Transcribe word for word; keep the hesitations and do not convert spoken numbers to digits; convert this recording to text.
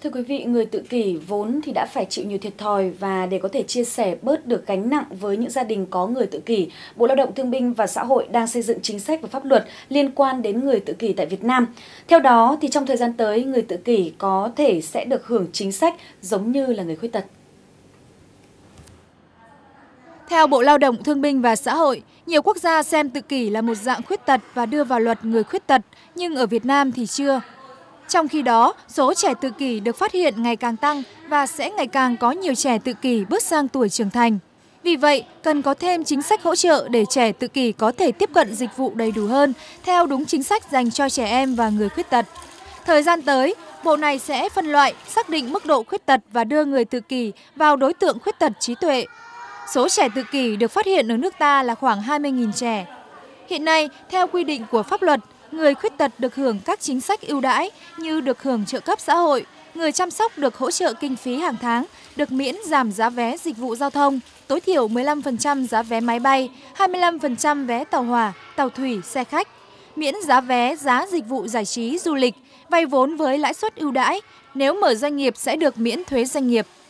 Thưa quý vị, người tự kỷ vốn thì đã phải chịu nhiều thiệt thòi và để có thể chia sẻ bớt được gánh nặng với những gia đình có người tự kỷ, Bộ Lao động Thương binh và Xã hội đang xây dựng chính sách và pháp luật liên quan đến người tự kỷ tại Việt Nam. Theo đó, thì trong thời gian tới, người tự kỷ có thể sẽ được hưởng chính sách giống như là người khuyết tật. Theo Bộ Lao động Thương binh và Xã hội, nhiều quốc gia xem tự kỷ là một dạng khuyết tật và đưa vào luật người khuyết tật, nhưng ở Việt Nam thì chưa. Trong khi đó, số trẻ tự kỷ được phát hiện ngày càng tăng và sẽ ngày càng có nhiều trẻ tự kỷ bước sang tuổi trưởng thành. Vì vậy, cần có thêm chính sách hỗ trợ để trẻ tự kỷ có thể tiếp cận dịch vụ đầy đủ hơn, theo đúng chính sách dành cho trẻ em và người khuyết tật. Thời gian tới, Bộ này sẽ phân loại, xác định mức độ khuyết tật và đưa người tự kỷ vào đối tượng khuyết tật trí tuệ. Số trẻ tự kỷ được phát hiện ở nước ta là khoảng hai mươi nghìn trẻ. Hiện nay, theo quy định của pháp luật, người khuyết tật được hưởng các chính sách ưu đãi như được hưởng trợ cấp xã hội, người chăm sóc được hỗ trợ kinh phí hàng tháng, được miễn giảm giá vé dịch vụ giao thông, tối thiểu mười lăm phần trăm giá vé máy bay, hai mươi lăm phần trăm vé tàu hỏa, tàu thủy, xe khách, miễn giá vé, giá dịch vụ giải trí, du lịch, vay vốn với lãi suất ưu đãi, nếu mở doanh nghiệp sẽ được miễn thuế doanh nghiệp.